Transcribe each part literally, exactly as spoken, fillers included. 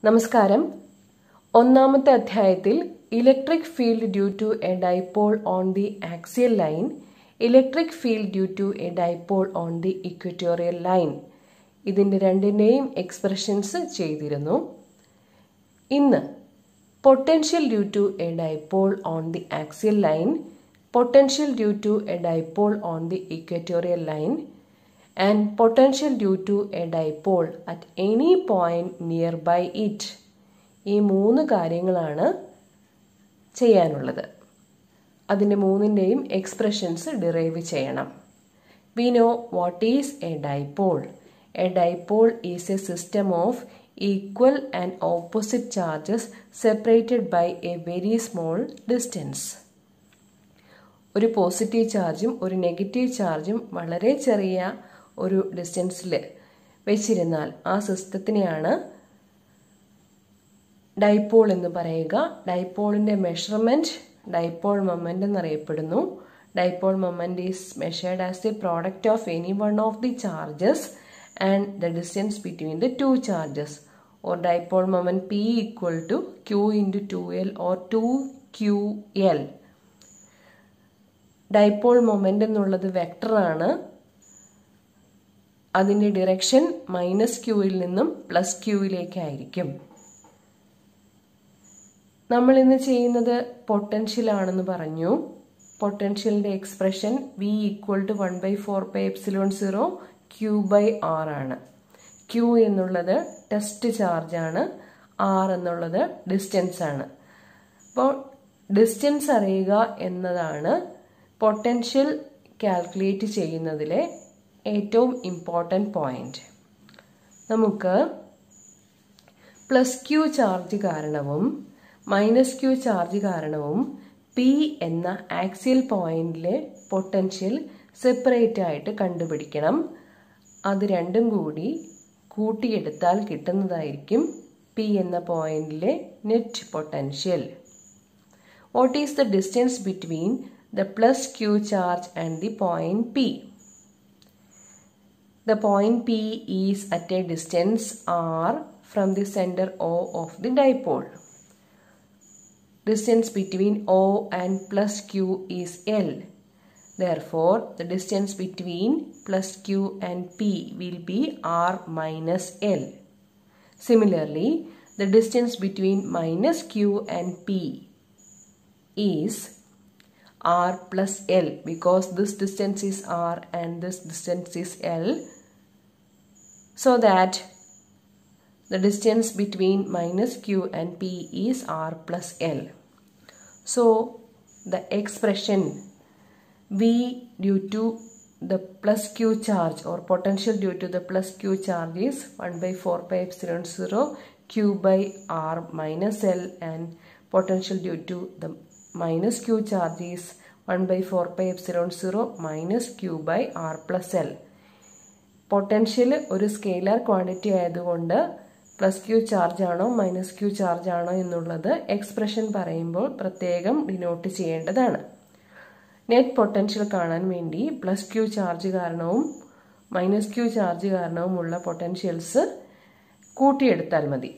നമസ്കാരം. ഒന്നാമത്തെ അധ്യായത്തിൽ electric field due to a dipole on the axial line, electric field due to a dipole on the equatorial line, ഇതിൻ്റെ രണ്ടിൻ്റെയും expressions ചെയ്തിരുന്നു. ഇന്ന് potential due to a dipole on the axial line, potential due to a dipole on the equatorial line and potential due to a dipole at any point nearby it. ഈ മൂന്ന് കാര്യങ്ങളാണ് ചെയ്യാനുള്ളത്. അതിൻ്റെ മൂന്നിൻ്റെയും എക്സ്പ്രഷൻസ് ഡിറൈവ് ചെയ്യണം. We know what is a dipole. A dipole is a system of equal and opposite charges separated by a very small distance. ഒരു positive ചാർജും ഒരു നെഗറ്റീവ് ചാർജും വളരെ ചെറിയ ഒരു ഡിസ്റ്റൻസിൽ വെച്ചിരുന്നാൽ ആ സിസ്റ്റത്തിനെയാണ് ഡൈപോൾ എന്ന് പറയുക. ഡൈപോളിൻ്റെ മെഷർമെൻറ്റ് ഡൈപോൾ മൊമെൻ്റ് എന്നറിയപ്പെടുന്നു. Dipole moment is measured as the product of any one of the charges and the distance between the two charges, or dipole moment P equal to Q into two L or two Q L. Dipole moment എന്നുള്ളത് വെക്ടറാണ്. അതിൻ്റെ direction minus ക്യൂവിൽ നിന്നും plus ക്യൂവിലേക്കായിരിക്കും. നമ്മൾ ഇന്ന് ചെയ്യുന്നത് potential ആണെന്ന് പറഞ്ഞു. പൊട്ടൻഷ്യലിൻ്റെ expression V equal to one by four by epsilon zero Q by R ആണ്. ക്യൂ എന്നുള്ളത് ടെസ്റ്റ് ചാർജാണ്, ആർ എന്നുള്ളത് ഡിസ്റ്റൻസ് ആണ്. അപ്പോൾ ഡിസ്റ്റൻസ് അറിയുക എന്നതാണ് പൊട്ടൻഷ്യൽ കാൽക്കുലേറ്റ് ചെയ്യുന്നതിലെ ഏറ്റവും ഇമ്പോർട്ടൻ്റ് പോയിന്റ്. നമുക്ക് പ്ലസ് ക്യൂ ചാർജ് കാരണവും മൈനസ് ക്യൂ ചാർജ് കാരണവും പി എന്ന ആക്സിയൽ പോയിന്റിലെ പൊട്ടൻഷ്യൽ സെപ്പറേറ്റ് ആയിട്ട് കണ്ടുപിടിക്കണം. അത് രണ്ടും കൂടി കൂട്ടിയെടുത്താൽ കിട്ടുന്നതായിരിക്കും പി എന്ന പോയിന്റിലെ net potential. What is the distance between the plus q charge and the point P? The point P is at a distance r from the center O of the dipole. Distance between O and plus q is L. Therefore, the distance between plus q and P will be r minus L. Similarly, the distance between minus q and P is r plus L, because this distance is r and this distance is L, so that the distance between minus q and P is r plus L. So the expression V due to the plus q charge or potential due to the plus q charge is one by four pi epsilon zero q by r minus L, and potential due to the minus q charge is one by four pi epsilon zero minus q by r plus L. പൊട്ടൻഷ്യൽ ഒരു scalar quantity ആയതുകൊണ്ട് plus Q charge ആണോ minus Q charge ആണോ എന്നുള്ളത് expression പറയുമ്പോൾ പ്രത്യേകം denote ചെയ്യേണ്ടതാണ്. Net potential കാണാൻ വേണ്ടി പ്ലസ് ക്യൂ ചാർജ് കാരണവും മൈനസ് ക്യൂ ചാർജ് കാരണവും ഉള്ള പൊട്ടൻഷ്യൽസ് കൂട്ടിയെടുത്താൽ മതി.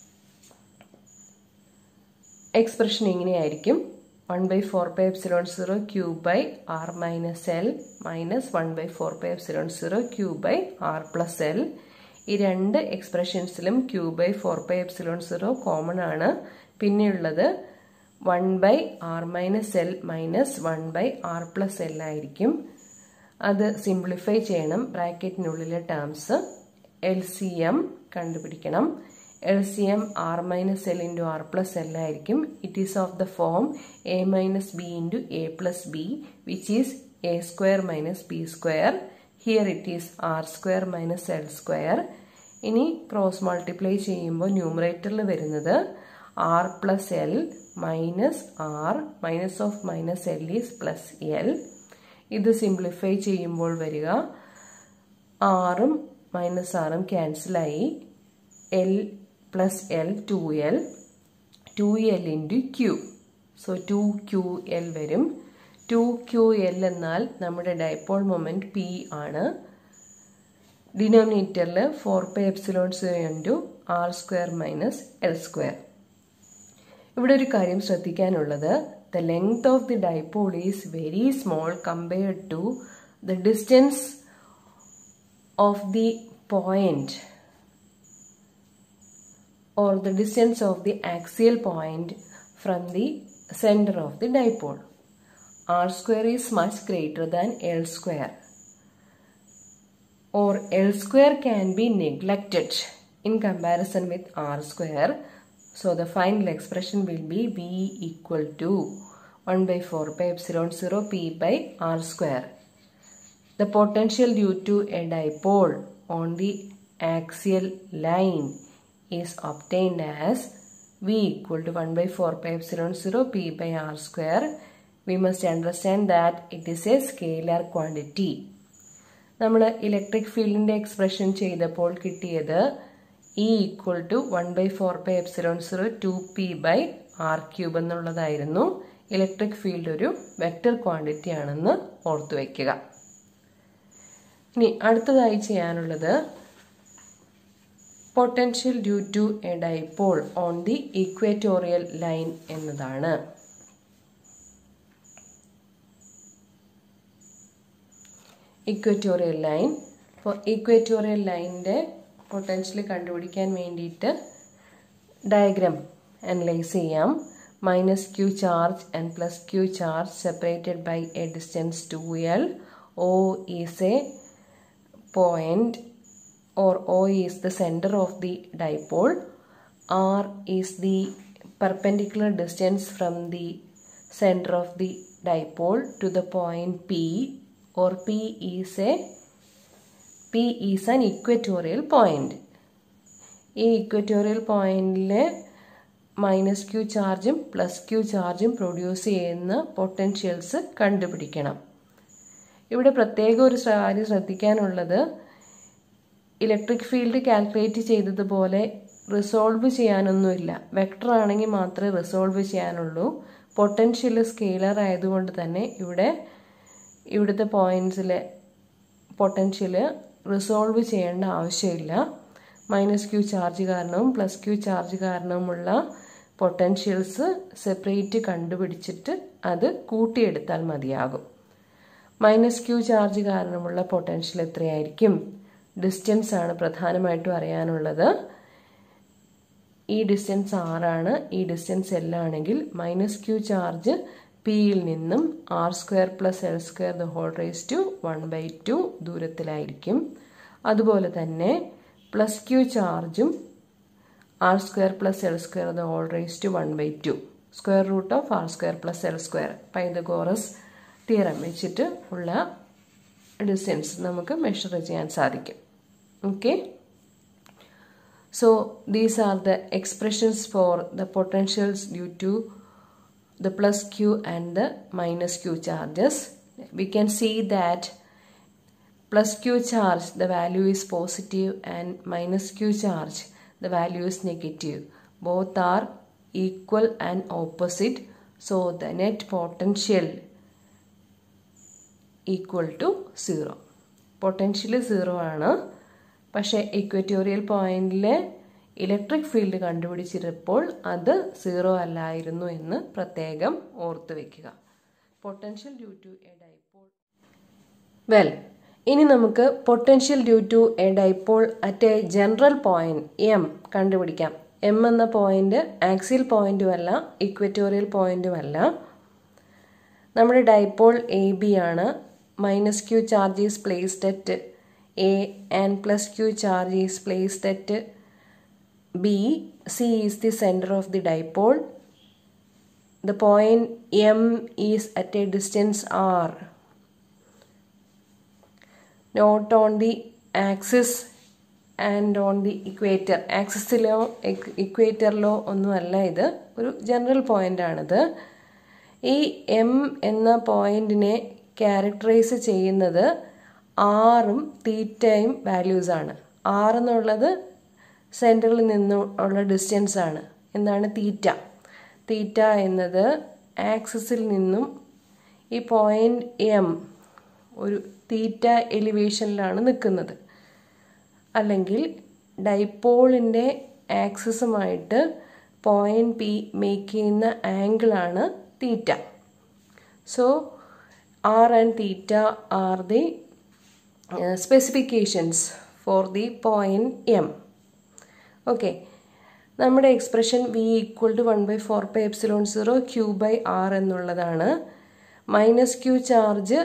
എക്സ്പ്രഷൻ ഇങ്ങനെയായിരിക്കും: one by four by epsilon zero Q by R minus L minus one by four by epsilon zero Q by R plus L. ഈ രണ്ട് എക്സ്പ്രഷൻസിലും Q by four by epsilon zero common ആണ്. പിന്നെയുള്ളത് one by R minus L minus one by R plus L ആയിരിക്കും. അത് simplify ചെയ്യണം. ബ്രാക്കറ്റിനുള്ളിലെ terms L C M കണ്ടുപിടിക്കണം. L C M r minus L into r plus L ആയിരിക്കും. It is of the form a minus b into a plus b, which is a square minus b square. Here it is r square minus L square. ഇനി cross multiply ചെയ്യുമ്പോൾ ന്യൂമറേറ്ററിൽ വരുന്നത് r plus L minus r minus of minus L is plus L. ഇത് simplify ചെയ്യുമ്പോൾ വരിക ആറും minus ആറും ക്യാൻസലായി L plus L two L, two L into Q. So two Q L വരും. ടു ക്യൂ എൽ എന്നാൽ നമ്മുടെ ഡൈപോൾ മൊമെൻറ്റ് പി ആണ്. ഡിനോമിനേറ്ററിൽ four pi epsilon zero into R square minus L square. ഇവിടെ ഒരു കാര്യം ശ്രദ്ധിക്കാനുള്ളത്, the length of the dipole is very small compared to the distance of the point or the distance of the axial point from the center of the dipole. R square is much greater than L square, or L square can be neglected in comparison with R square. So the final expression will be V equal to one by four pi epsilon zero P by R square. The potential due to a dipole on the axial line is obtained as V equal to one by four pi epsilon zero P by R square. We must understand that it is a scalar quantity. നമ്മൾ electric ഫീൽഡിന്റെ expression ചെയ്തപ്പോൾ കിട്ടിയത് E equal to one by four by epsilon zero two P by R cube എന്നുള്ളതായിരുന്നു. Electric field ഒരു vector quantity ആണെന്ന് ഓർത്തു വയ്ക്കുക. ഇനി അടുത്തതായി ചെയ്യാനുള്ളത് potential due to a dipole on the equatorial line എന്നതാണ്. Equatorial line. അപ്പോൾ ഇക്വേറ്റോറിയൽ ലൈനിൻ്റെ പൊട്ടൻഷ്യൽ കണ്ടുപിടിക്കാൻ വേണ്ടിയിട്ട് ഡയഗ്രാം അനലൈസ് ചെയ്യാം. Minus Q charge and plus Q charge separated by a distance two L. O is a point, or O is the center of the dipole. R is the perpendicular distance from the center of the dipole to the point P, or P is a P is an equatorial point. ഈ equatorial പോയിന്റിലെ minus Q ചാർജും plus Q ചാർജും produce ചെയ്യുന്ന potentials കണ്ടുപിടിക്കണം. ഇവിടെ പ്രത്യേക ഒരു കാര്യം ശ്രദ്ധിക്കാനുള്ളത്, ഇലക്ട്രിക് ഫീൽഡ് കാൽക്കുലേറ്റ് ചെയ്തതുപോലെ റിസോൾവ് ചെയ്യാനൊന്നുമില്ല. വെക്ടർ ആണെങ്കിൽ മാത്രമേ റിസോൾവ് ചെയ്യാനുള്ളൂ. പൊട്ടൻഷ്യൽ സ്കെയിലർ ആയതുകൊണ്ട് തന്നെ ഇവിടെ ഇവിടുത്തെ പോയിന്റ്സിലെ പൊട്ടൻഷ്യൽ റിസോൾവ് ചെയ്യേണ്ട ആവശ്യമില്ല. മൈനസ് ക്യൂ ചാർജ് കാരണവും പ്ലസ് ക്യൂ ചാർജ് കാരണവുമുള്ള പൊട്ടൻഷ്യൽസ് സെപ്പറേറ്റ് കണ്ടുപിടിച്ചിട്ട് അത് കൂട്ടിയെടുത്താൽ മതിയാകും. മൈനസ് ക്യൂ ചാർജ് കാരണമുള്ള പൊട്ടൻഷ്യൽ എത്രയായിരിക്കും? ഡിസ്റ്റൻസ് ആണ് പ്രധാനമായിട്ടും അറിയാനുള്ളത്. ഈ ഡിസ്റ്റൻസ് ആറാണ്, ഈ ഡിസ്റ്റൻസ് എൽ ആണെങ്കിൽ മൈനസ് ക്യൂ ചാർജ് പിയിൽ നിന്നും R square plus L square the whole raise to one by two ദൂരത്തിലായിരിക്കും. അതുപോലെ തന്നെ പ്ലസ് ക്യൂ ചാർജും R square plus L square the whole raise to one by to square root of R square plus L square Pythagoras theorem വെച്ചിട്ട് ഉള്ള distance നമുക്ക് measure ചെയ്യാൻ സാധിക്കും. Okay, so these are the expressions for the potentials due to the plus q and the minus q charges. We can see that plus q charge the value is positive and minus q charge the value is negative. Both are equal and opposite, so the net potential equal to zero. Potential zero ആണ്. പക്ഷേ equatorial പോയിന്റിലെ electric field കണ്ടുപിടിച്ചപ്പോൾ അത് zero അല്ലായിരുന്നു എന്ന് പ്രത്യേകം ഓർത്തു വെക്കുക. Potential due to a dipole. Well, ഇനി നമുക്ക് potential due to a dipole at a general point M കണ്ടുപിടിക്കാം. എം എന്ന പോയിന്റ് ആക്സിയൽ പോയിന്റും അല്ല ഇക്വറ്റോറിയൽ പോയിന്റും അല്ല. നമ്മുടെ ഡൈപോൾ എ ബി ആണ്. Minus Q charge is placed at A and plus Q charge is placed at B. C is the center of the dipole. The point M is at a distance R, not on the axis and on the equator. ആക്സിസിലോ ഇക്വേറ്ററിലോ ഒന്നുമല്ല, ഇത് ഒരു general point ആണിത്. ഈ M എന്ന പോയിന്റിനെ characterise ചെയ്യുന്നത് ആറും തീറ്റയും വാല്യൂസ് ആണ്. ആർ എന്നുള്ളത് സെൻറ്ററിൽ നിന്നുള്ള ഡിസ്റ്റൻസ് ആണ്. എന്താണ് തീറ്റ? തീറ്റ എന്നത് ആക്സിസിൽ നിന്നും ഈ പോയിന്റ് എം ഒരു തീറ്റ എലിവേഷനിലാണ് നിൽക്കുന്നത്. അല്ലെങ്കിൽ ഡൈപോളിൻ്റെ ആക്സിസുമായിട്ട് പോയിന്റ് പി മേക്ക് ചെയ്യുന്ന ആംഗിളാണ് theta. So R and theta are the specifications for the point M. Okay, നമ്മുടെ expression V equal to one by four by epsilon zero Q by R എന്നുള്ളതാണ്. മൈനസ് ക്യൂ ചാർജ്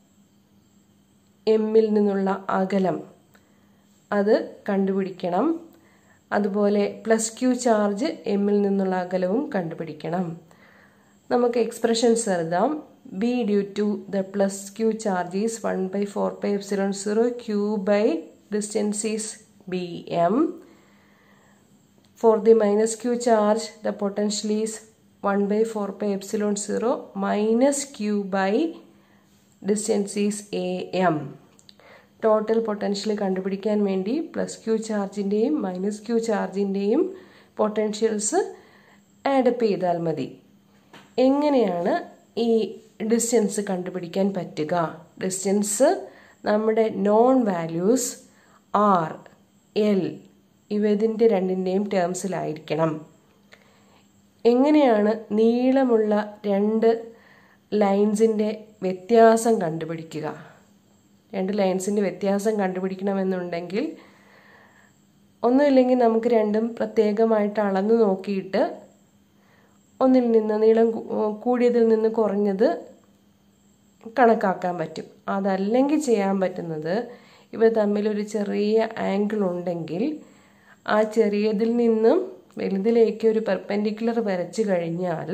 എമ്മിൽ നിന്നുള്ള അകലം അത് കണ്ടുപിടിക്കണം. അതുപോലെ പ്ലസ് ക്യൂ ചാർജ് എമ്മിൽ നിന്നുള്ള അകലവും കണ്ടുപിടിക്കണം. നമുക്ക് എക്സ്പ്രഷൻസ് എഴുതാം. B due to the plus Q charge is one by four by epsilon zero Q by distance is B M. For the minus q charge, the potential is one by four pi epsilon zero minus q by distance is a m. Total potential കണ്ടുപിടിക്കാൻ വേണ്ടി plus Q ചാർജിൻ്റെയും minus Q ചാർജിൻ്റെയും potentials add up ചെയ്താൽ മതി. എങ്ങനെയാണ് ഈ distance കണ്ടുപിടിക്കാൻ പറ്റുക? ഡിസ്റ്റൻസ് നമ്മുടെ നോൺ വാല്യൂസ് ആർ, എൽ ഇവ ഇതിൻ്റെ രണ്ടിൻ്റെയും ടേംസിലായിരിക്കണം. എങ്ങനെയാണ് നീളമുള്ള രണ്ട് ലൈൻസിൻ്റെ വ്യത്യാസം കണ്ടുപിടിക്കുക? രണ്ട് ലൈൻസിൻ്റെ വ്യത്യാസം കണ്ടുപിടിക്കണമെന്നുണ്ടെങ്കിൽ ഒന്നുമില്ലെങ്കിൽ നമുക്ക് രണ്ടും പ്രത്യേകമായിട്ട് അളന്നു നോക്കിയിട്ട് ഒന്നിൽ നിന്ന് നീളം കൂടിയതിൽ നിന്ന് കുറഞ്ഞത് കണക്കാക്കാൻ പറ്റും. അതല്ലെങ്കിൽ ചെയ്യാൻ പറ്റുന്നത് ഇവ തമ്മിലൊരു ചെറിയ ആംഗിൾ ഉണ്ടെങ്കിൽ ആ ചെറിയതിൽ നിന്നും വലുതിലേക്ക് ഒരു പെർപെൻഡിക്കുലർ വരച്ചു കഴിഞ്ഞാൽ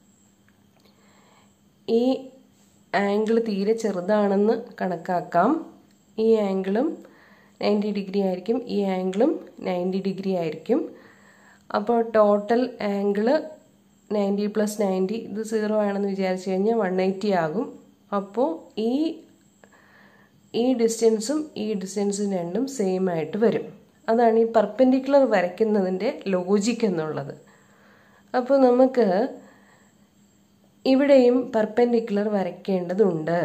ഈ ആംഗിൾ തീരെ ചെറുതാണെന്ന് കണക്കാക്കാം. ഈ ആംഗിളും നയൻറ്റി ഡിഗ്രി ആയിരിക്കും, ഈ ആംഗിളും നയൻറ്റി ഡിഗ്രി ആയിരിക്കും. അപ്പോൾ total angle ninety plus ninety ഇത് സീറോ ആണെന്ന് വിചാരിച്ചു കഴിഞ്ഞാൽ വൺ എയ്റ്റി ആകും. അപ്പോൾ ഈ ഈ ഡിസ്റ്റൻസും ഈ ഡിസ്റ്റൻസും രണ്ടും സെയിം ആയിട്ട് വരും. അതാണ് ഈ പെർപെൻഡിക്കുലർ വരയ്ക്കുന്നതിൻ്റെ ലോജിക്ക് എന്നുള്ളത്. അപ്പോൾ നമുക്ക് ഇവിടെയും പെർപെൻഡിക്കുലർ വരയ്ക്കേണ്ടതുണ്ട്.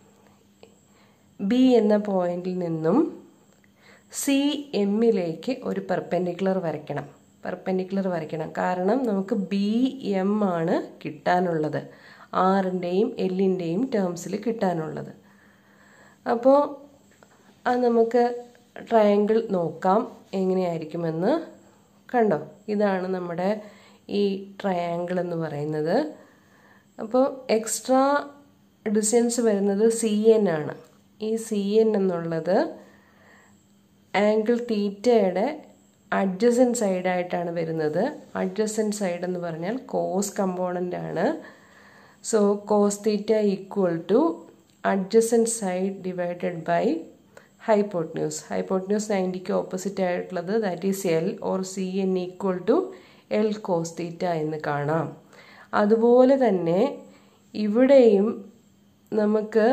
ബി എന്ന പോയിന്റിൽ നിന്നും സി എമ്മിലേക്ക് ഒരു പെർപെൻഡിക്കുലർ വരയ്ക്കണം. പെർപെൻഡിക്കുലർ വരയ്ക്കണം കാരണം നമുക്ക് ബി എം ആണ് കിട്ടാനുള്ളത്, ആറിൻ്റെയും എല്ലിൻ്റെയും ടേംസിൽ കിട്ടാനുള്ളത്. അപ്പോൾ അത് നമുക്ക് ട്രയാങ്കിൾ നോക്കാം എങ്ങനെയായിരിക്കുമെന്ന്. കണ്ടോ, ഇതാണ് നമ്മുടെ ഈ ട്രയാങ്കിൾ എന്ന് പറയുന്നത്. അപ്പോൾ എക്സ്ട്രാ ഡിസ്റ്റൻസ് വരുന്നത് സി എൻ ആണ്. ഈ സി എൻ എന്നുള്ളത് ആംഗിൾ തീറ്റയുടെ അഡ്ജസൻറ്റ് സൈഡായിട്ടാണ് വരുന്നത്. അഡ്ജസൻറ്റ് സൈഡ് എന്ന് പറഞ്ഞാൽ കോസ് കമ്പോണൻ്റ് ആണ്. So cos theta equal to adjacent side divided by hypotenuse. Hypotenuse നയൻറ്റിക്ക് ഓപ്പോസിറ്റ് ആയിട്ടുള്ളത് that is L or C N equal to L cos theta എന്ന് കാണാം. അതുപോലെ തന്നെ ഇവിടെയും നമുക്ക്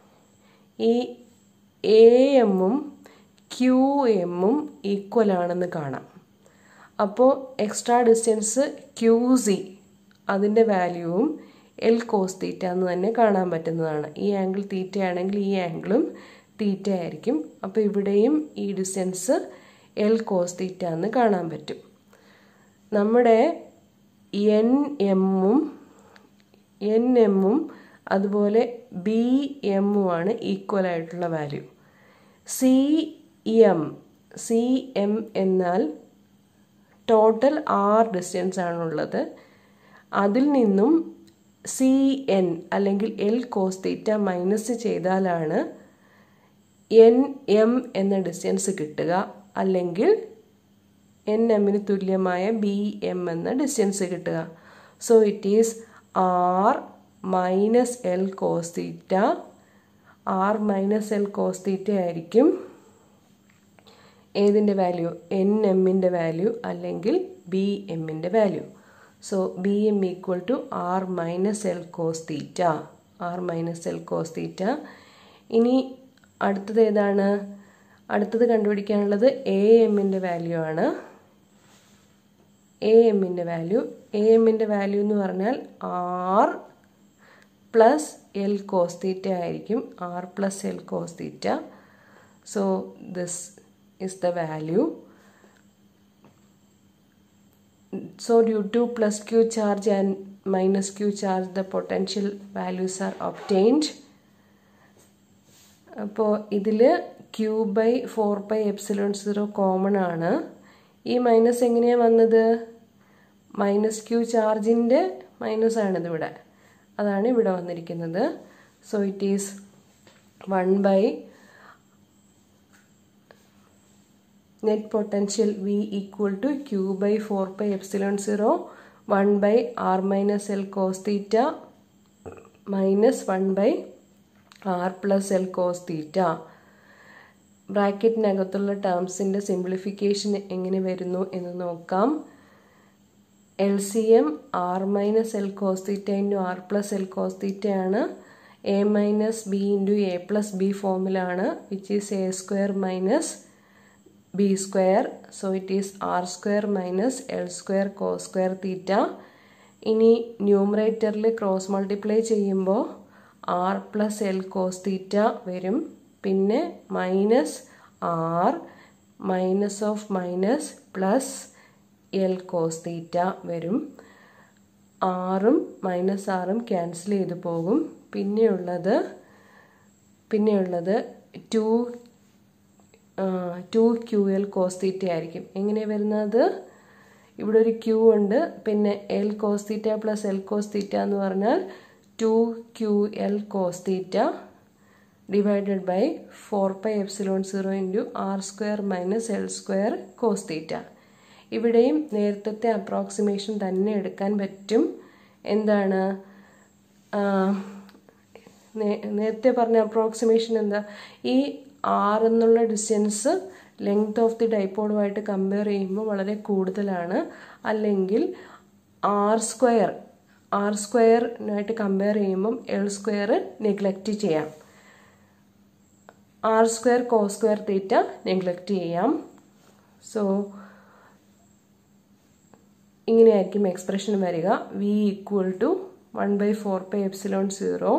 ഈ എ എമ്മും ക്യു എമ്മും ഈക്വൽ ആണെന്ന് കാണാം. അപ്പോൾ എക്സ്ട്രാ ഡിസ്റ്റൻസ് ക്യു സി അതിൻ്റെ വാല്യൂവും എൽ കോസ് തീറ്റ എന്ന് തന്നെ കാണാൻ പറ്റുന്നതാണ്. ഈ ആംഗിൾ തീറ്റ ആണെങ്കിൽ ഈ ആംഗിളും തീറ്റ ആയിരിക്കും. അപ്പോൾ ഇവിടെയും ഈ ഡിസ്റ്റൻസ് എൽ കോസ് തീറ്റ എന്ന് കാണാൻ പറ്റും. നമ്മുടെ എൻ എമ്മും എൻ എമ്മും അതുപോലെ ബി എമ്മുമാണ് ഈക്വൽ ആയിട്ടുള്ള value. C M C M എന്നാൽ ടോട്ടൽ ആർ ഡിസ്റ്റൻസ് ആണുള്ളത്. അതിൽ നിന്നും സി എൻ അല്ലെങ്കിൽ എൽ കോസ് തീറ്റ മൈനസ് ചെയ്താലാണ് എൻ എം എന്ന ഡിസ്റ്റൻസ് കിട്ടുക, അല്ലെങ്കിൽ എൻ എമ്മിന് തുല്യമായ ബി എം എന്ന ഡിസ്റ്റൻസ് കിട്ടുക. So it is R minus L cos theta. R minus L cos theta ആയിരിക്കും ഏതിൻ്റെ വാല്യൂ? എൻ എമ്മിൻ്റെ വാല്യൂ അല്ലെങ്കിൽ ബി എമ്മിൻ്റെ value. So B M equal to R minus L cos theta. R minus L cos theta. ഇനി അടുത്തത് ഏതാണ്? അടുത്തത് കണ്ടുപിടിക്കാനുള്ളത് എ എമ്മിൻ്റെ വാല്യൂ ആണ്. എ എമ്മിൻ്റെ വാല്യൂ എ എമ്മിൻ്റെ വാല്യൂ എന്ന് പറഞ്ഞാൽ R plus L cos theta ആയിരിക്കും. R plus L cos theta. So this is the value. so due to plus q charge and minus q charge the potential values are obtained. അപ്പോൾ ഇതിൽ q by four pi epsilon zero common ആണ്. ഈ minus എങ്ങനെയാണ് വന്നത്? Minus Q ചാർജിൻ്റെ minus ആണിത് ഇവിടെ, അതാണ് ഇവിടെ വന്നിരിക്കുന്നത്. So it is one by net potential V equal to Q by four pi epsilon zero one by R minus L cos theta minus one by R plus L cos theta. ബ്രാക്കറ്റിനകത്തുള്ള ടേംസിൻ്റെ simplification എങ്ങനെ വരുന്നു എന്ന് നോക്കാം. L C M R minus L cos theta into R plus L cos theta ആണ്. A minus B into A plus B ഫോമിലാണ്, which is A square minus b square, so it is r square minus l square cos square theta. ഇനി ന്യൂമറേറ്ററിൽ cross multiply ചെയ്യുമ്പോൾ r plus L cos theta വരും, പിന്നെ minus R minus of minus plus L cos theta വരും. ആറും minus ആറും cancel ചെയ്ത് പോകും. പിന്നെയുള്ളത് പിന്നെയുള്ളത് two two Q L cos theta ആയിരിക്കും. എങ്ങനെയാണ് വരുന്നത്? ഇവിടെ ഒരു ക്യൂ ഉണ്ട്, പിന്നെ L cos theta plus L cos theta എന്ന് പറഞ്ഞാൽ two Q L cos theta divided by four pi epsilon zero into R square minus L square cos theta. ഇവിടെയും നേരത്തെ അപ്രോക്സിമേഷൻ തന്നെ എടുക്കാൻ പറ്റും. എന്താണ് നേരത്തെ പറഞ്ഞ അപ്രോക്സിമേഷൻ? എന്താ, ഈ ആർ എന്നുള്ള ഡിസ്റ്റൻസ് ലെങ്ത് ഓഫ് ദി ഡൈപോളുമായിട്ട് കമ്പയർ ചെയ്യുമ്പോൾ വളരെ കൂടുതലാണ്, അല്ലെങ്കിൽ ആർ സ്ക്വയർ ആർ സ്ക്വയറിനായിട്ട് കമ്പയർ ചെയ്യുമ്പം എൽ സ്ക്വയർ നെഗ്ലക്റ്റ് ചെയ്യാം. R square cos square theta neglect ചെയ്യാം. സോ ഇങ്ങനെയായിരിക്കും എക്സ്പ്രഷൻ വരിക. V equal to one by four pi epsilon zero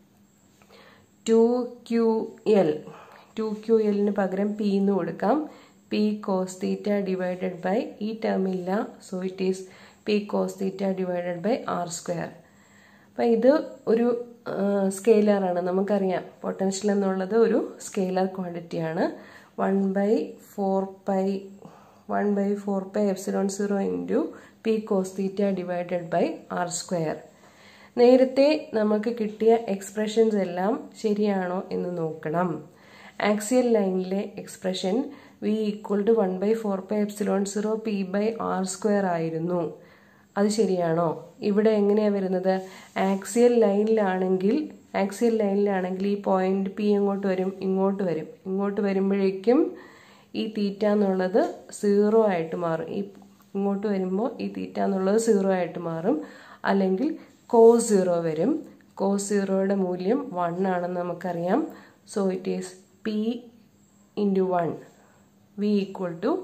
two Q L two Q എല്ലിന് പകരം പി എന്ന് കൊടുക്കാം. P cos theta divided by ഈ term ഇല്ല, so it is P cos theta divided by R square. അപ്പം ഇത് ഒരു സ്കെയിലറാണ്, നമുക്കറിയാം പൊട്ടൻഷ്യൽ എന്നുള്ളത് ഒരു സ്കെയിലർ ക്വാണ്ടിറ്റിയാണ്. One by four pi one by four pi epsilon zero into P cos theta divided by R square. നേരത്തെ നമുക്ക് കിട്ടിയ എക്സ്പ്രഷൻസ് എല്ലാം ശരിയാണോ എന്ന് നോക്കണം. ആക്സിയൽ ലൈനിലെ expression V equal to one by four pi epsilon zero P by R square ആയിരുന്നു. അത് ശരിയാണോ? ഇവിടെ എങ്ങനെയാണ് വരുന്നത്? ആക്സിയൽ ലൈനിലാണെങ്കിൽ ആക്സിയൽ ലൈനിലാണെങ്കിൽ ഈ പോയിന്റ് പി എങ്ങോട്ട് വരും? ഇങ്ങോട്ട് വരും. ഇങ്ങോട്ട് വരുമ്പോഴേക്കും ഈ തീറ്റ എന്നുള്ളത് സീറോ ആയിട്ട് മാറും. ഈ ഇങ്ങോട്ട് വരുമ്പോൾ ഈ തീറ്റ എന്നുള്ളത് സീറോ ആയിട്ട് മാറും, അല്ലെങ്കിൽ കോസ് സീറോ വരും. കോസ് സീറോയുടെ മൂല്യം വൺ ആണെന്ന് നമുക്കറിയാം. So it is P into one V equal to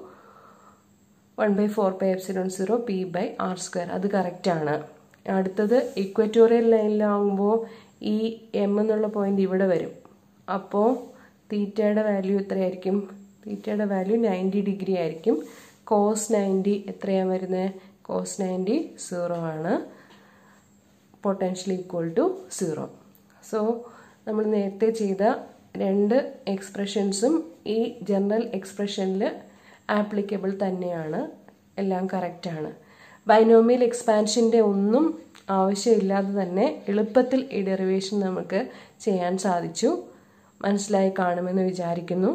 one by four pi epsilon zero P by R square. അത് കറക്റ്റാണ്. അടുത്തത് ഇക്വറ്റോറിയൽ ലൈനിലാകുമ്പോൾ ഈ എം എന്നുള്ള പോയിന്റ് ഇവിടെ വരും. അപ്പോൾ തീറ്റയുടെ വാല്യൂ എത്രയായിരിക്കും? തീറ്റയുടെ വാല്യൂ നയൻറ്റി ഡിഗ്രി ആയിരിക്കും. കോസ് നയൻറ്റി എത്രയാണ് വരുന്നത്? കോസ് നയൻറ്റി സീറോ ആണ്. Potential equal to zero. So നമ്മൾ നേരത്തെ ചെയ്ത രണ്ട് എക്സ്പ്രഷൻസും ഈ ജനറൽ എക്സ്പ്രഷനിൽ ആപ്ലിക്കബിൾ തന്നെയാണ്, എല്ലാം കറക്റ്റാണ്. ബൈനോമിയൽ എക്സ്പാൻഷൻ്റെ ഒന്നും ആവശ്യമില്ലാതെ തന്നെ എളുപ്പത്തിൽ ഈ ഡെറിവേഷൻ നമുക്ക് ചെയ്യാൻ സാധിച്ചു. മനസ്സിലായി കാണുമെന്ന് വിചാരിക്കുന്നു.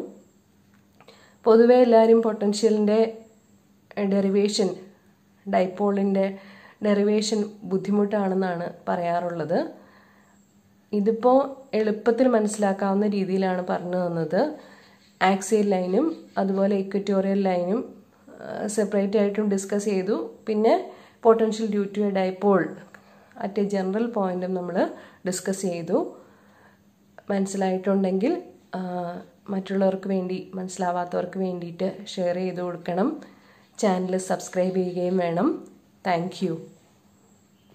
പൊതുവെ എല്ലാവരും പൊട്ടൻഷ്യലിൻ്റെ ഡെറിവേഷൻ, ഡൈപോളിൻ്റെ ഡെറിവേഷൻ ബുദ്ധിമുട്ടാണെന്നാണ് പറയാറുള്ളത്. ഇതിപ്പോൾ എളുപ്പത്തിൽ മനസ്സിലാക്കാവുന്ന രീതിയിലാണ് പറഞ്ഞു തന്നത്. ആക്സിയൽ ലൈനും അതുപോലെ ഇക്വറ്റോറിയൽ ലൈനും സെപ്പറേറ്റ് ആയിട്ടും ഡിസ്കസ് ചെയ്തു. പിന്നെ potential due to a dipole at a general പോയിന്റും നമ്മൾ ഡിസ്കസ് ചെയ്തു. മനസ്സിലായിട്ടുണ്ടെങ്കിൽ മറ്റുള്ളവർക്ക് വേണ്ടി, മനസ്സിലാവാത്തവർക്ക് വേണ്ടിയിട്ട് ഷെയർ ചെയ്ത് കൊടുക്കണം. ചാനൽ സബ്സ്ക്രൈബ് ചെയ്യുകയും വേണം. Thank U.